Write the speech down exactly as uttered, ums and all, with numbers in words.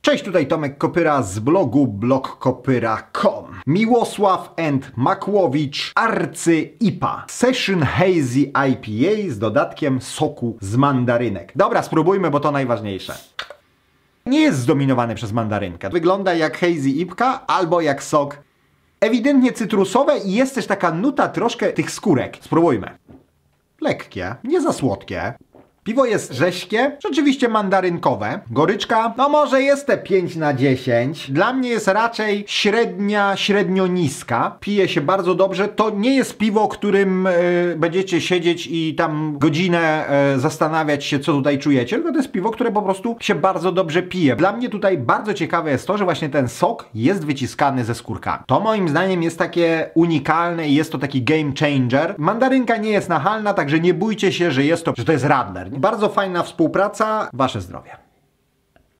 Cześć, tutaj Tomek Kopyra z blogu blog kopyra kropka com. Miłosław and Makłowicz Arcy I P A Session Hazy I P A z dodatkiem soku z mandarynek. Dobra, spróbujmy, bo to najważniejsze. Nie jest zdominowany przez mandarynkę. Wygląda jak Hazy I P A albo jak sok. Ewidentnie cytrusowe i jest też taka nuta troszkę tych skórek. Spróbujmy. Lekkie, nie za słodkie. Piwo jest rześkie, rzeczywiście mandarynkowe. Goryczka, no może jest te pięć na dziesięć. Dla mnie jest raczej średnia, średnio niska. Pije się bardzo dobrze. To nie jest piwo, którym y, będziecie siedzieć i tam godzinę y, zastanawiać się, co tutaj czujecie. Tylko to jest piwo, które po prostu się bardzo dobrze pije. Dla mnie tutaj bardzo ciekawe jest to, że właśnie ten sok jest wyciskany ze skórkami. To moim zdaniem jest takie unikalne i jest to taki game changer. Mandarynka nie jest nachalna, także nie bójcie się, że jest to, że to jest radler. Bardzo fajna współpraca. Wasze zdrowie.